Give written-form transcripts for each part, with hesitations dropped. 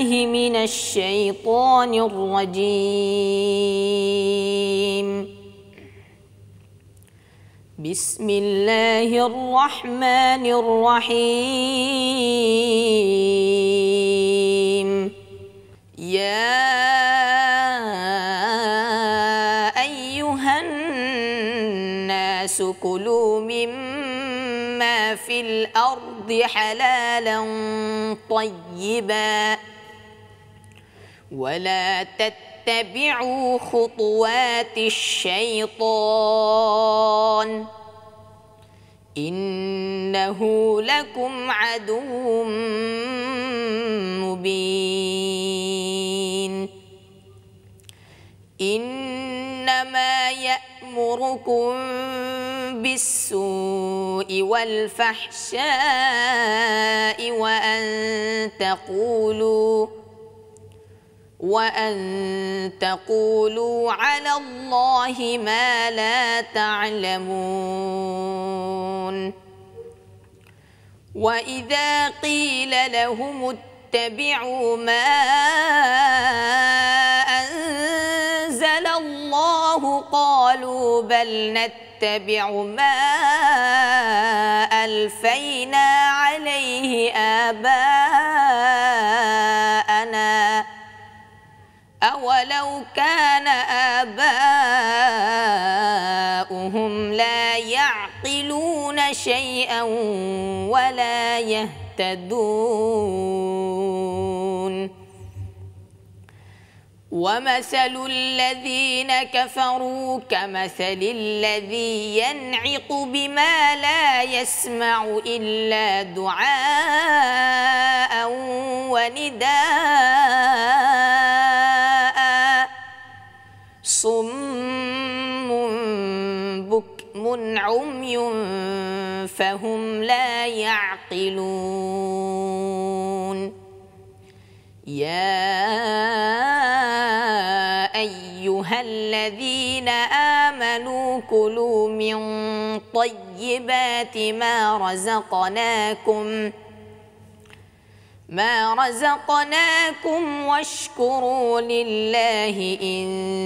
بالله من الشيطان الرجيم. بسم الله الرحمن الرحيم. يا أيها الناس كلوا مما في الأرض حلالا طيبا ولا تتبعوا خطوات الشيطان إنه لكم عدو مبين. إنما يأمركم بالسوء والفحشاء وأن تقولوا على الله ما لا تعلمون. وإذا قيل لهم اتبعوا ما أنزل الله قالوا بل نتبع ما ألفينا عليه آباءنا أولو كان آباؤهم لا يعقلون شيئا ولا يهتدون. ومثل الذين كفروا كمثل الذي ينعق بما لا يسمع إلا دعاء ونداء صم بكم عمي فهم لا يعقلون. يا أيها الذين آمنوا كلوا من طيبات ما رزقناكم واشكروا لله إن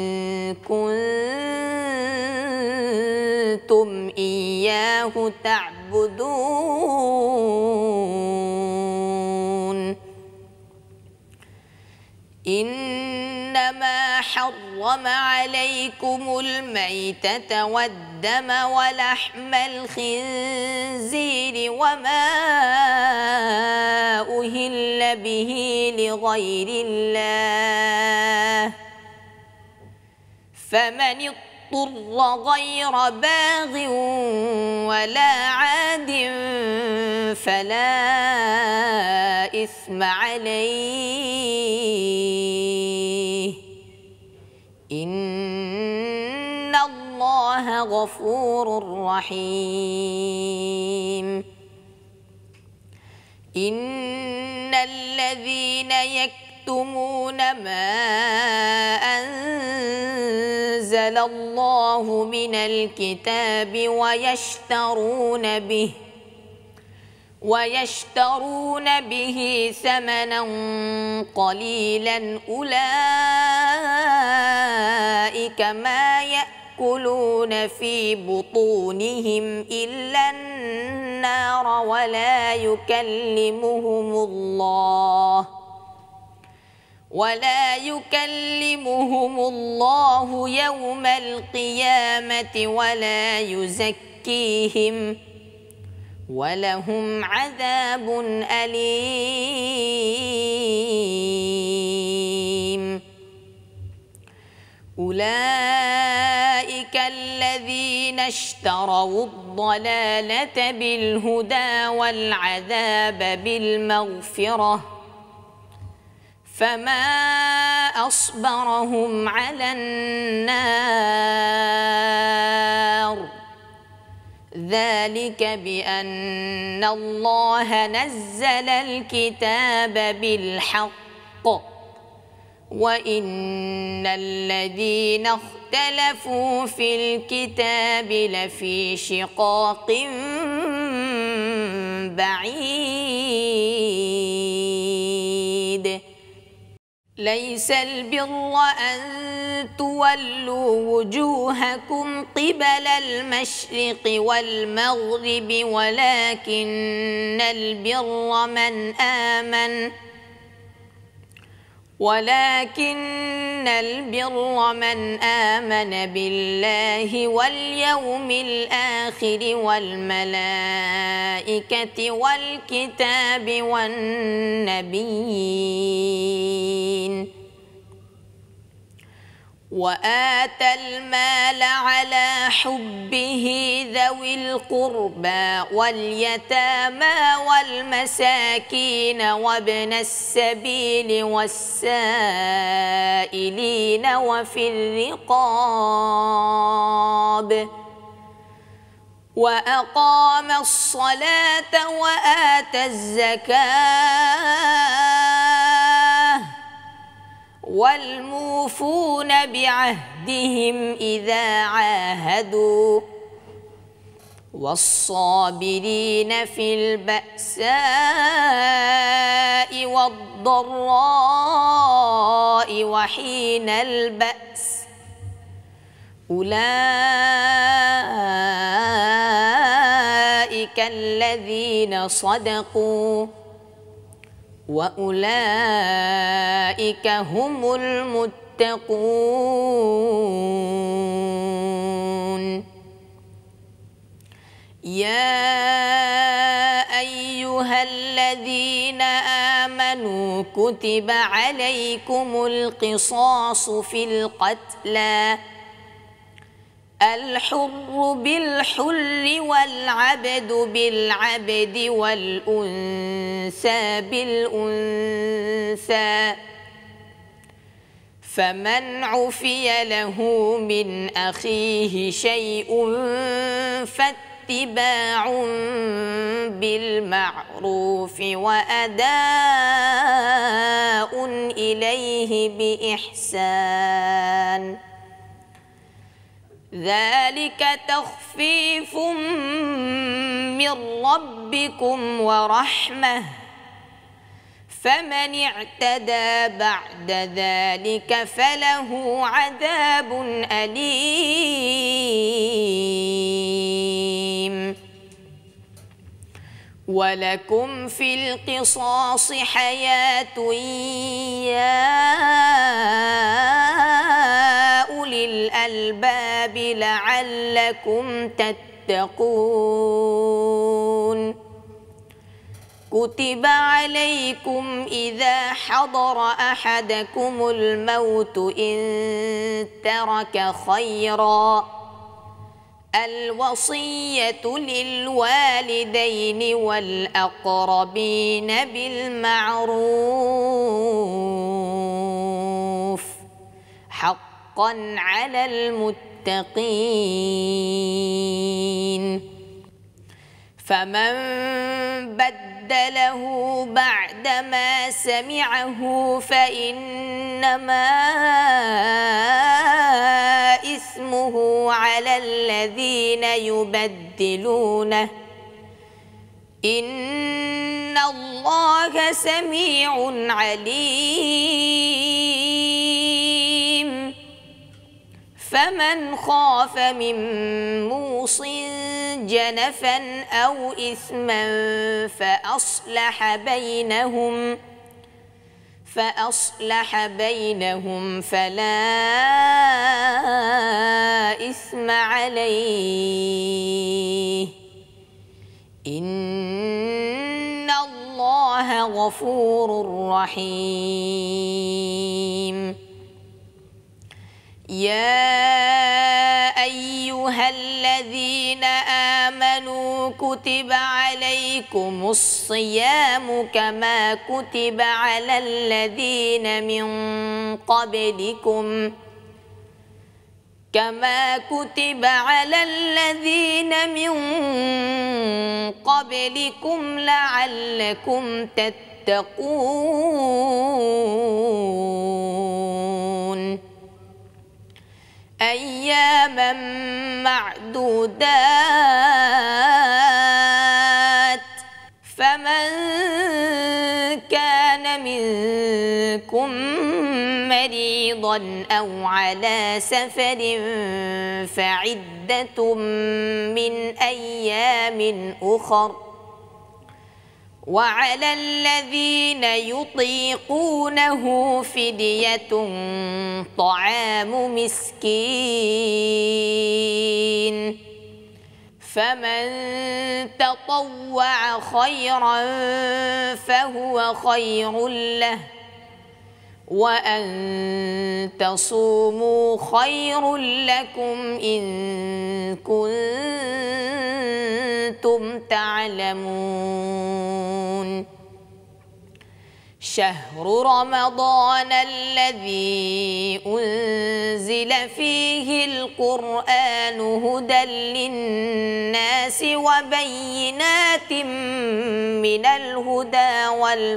كنتم إياه تعبدون. إنما حرم عليكم الميتة والدم ولحم الخنزير وما أهل به لغير الله فمن اضطر غير باغ ولا عاد فلا إثم عليه إن الله غفور رحيم. إن الذين يكتمون ما أنزل الله من الكتاب ويشترون به ثمنا قليلا أولئك ما يأكلون في بطونهم إلا النار ولا يكلمهم الله يوم القيامة ولا يزكيهم ولهم عذاب أليم. أولئك الذين اشتروا الضلالة بالهدى والعذاب بالمغفرة فما أصبرهم على النار ذلك بأن الله نزل الكتاب بالحق وإن الذين اختلفوا في الكتاب لفي شقاق بعيد ليس البر أن تولوا وجوهكم قبل المشرق والمغرب ولكن البر من آمن بالله واليوم الآخر والملائكة والكتاب والنبيين وآتى المال على حبه ذوي القربى واليتامى والمساكين وابن السبيل والسائلين وفي الرقاب وأقام الصلاة وآتى الزكاة والموفون بعهدهم إذا عاهدوا والصابرين في البأساء والضراء وحين البأس أولئك الذين صدقوا وأولئك هم المتقون يا أيها الذين آمنوا كتب عليكم القصاص في القتلى الحر بالحر والعبد بالعبد والأنثى بالأنثى فمن عفي له من أخيه شيء فاتباع بالمعروف وأداء إليه بإحسان ذلك تخفيف من ربكم ورحمة فمن اعتدى بعد ذلك فله عذاب أليم ولكم في القصاص حياة يا أولي الألباب لعلكم تتقون كتب عليكم إذا حضر أحدكم الموت إن ترك خيرا الوصية للوالدين والأقربين بالمعروف حقا على المتقين فمن بدله بعدما سمعه فإنما إثمه على الذين يبدلونه إن الله سميع عليم فمن خاف من موص جنفا أو إثما فأصلح بينهم فلا إثم عليه إن الله غفور رحيم يا أيها الذين آمنوا كتب عليكم الصيام كما كتب على الذين من قبلكم لعلكم تتقون أياما معدودات فمن كان منكم مريضا أو على سفر فعدة من أيام أخر وعلى الذين يطيقونه فدية طعام مسكين فمن تطوع خيرا فهو خير له وأن تصوموا خير لكم إن كنتم تعلمون شهر رمضان الذي أنزل فيه القرآن هدى للناس وبينات من الهدى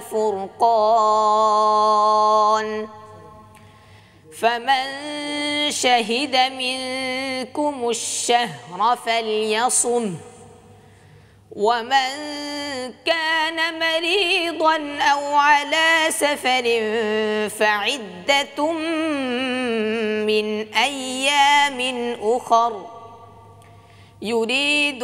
والفرقان فمن شهد منكم الشهر فليصم ومن كان مريضا أو على سفر فعدة من أيام أخر يريد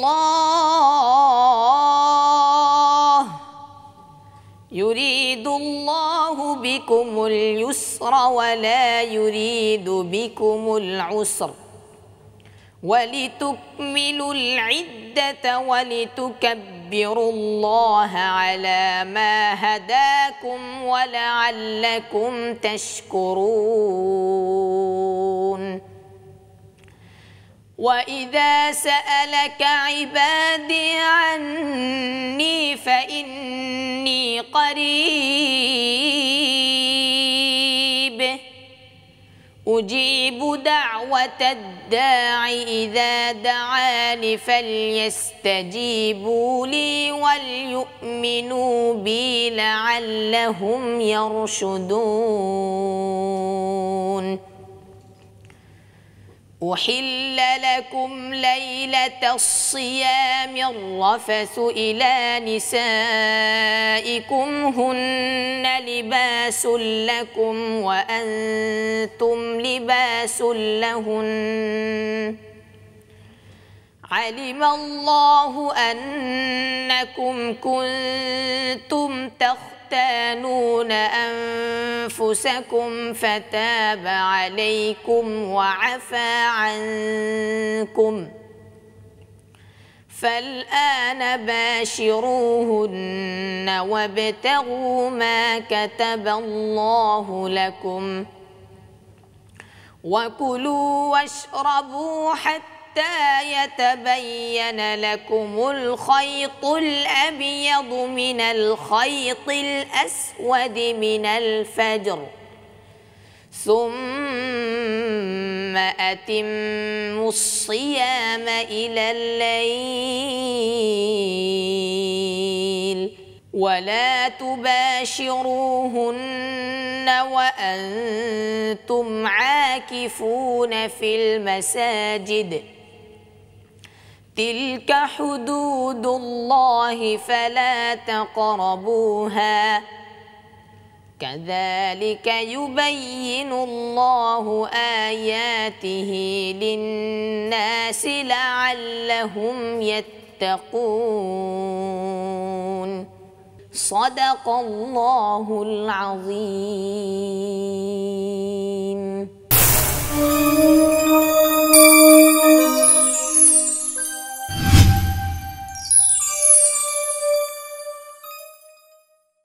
الله بكم اليسر ولا يريد بكم العسر ولتكملوا العدة ولتكبروا الله على ما هداكم ولعلكم تشكرون وإذا سألك عبادي عني فإني قريب أجيب دعوة الداع إذا دعاني فليستجيبوا لي وليؤمنوا بي لعلهم يرشدون أحل لكم ليلة الصيام الرفث إلى نسائكم هن لباس لكم وأنتم لباس لهن علم الله أنكم كنتم تختانون أنفسكم فتاب عليكم وعفى عنكم فالآن باشروهن وابتغوا ما كتب الله لكم وكلوا واشربوا حتى يتبين لكم الخيط الأبيض من الخيط الأسود من الفجر ثم أتموا الصيام إلى الليل ولا تباشروهن وأنتم عاكفون في المساجد تلك حدود الله فلا تقربوها كذلك يبين الله آياته للناس لعلهم يتقون صدق الله العظيم.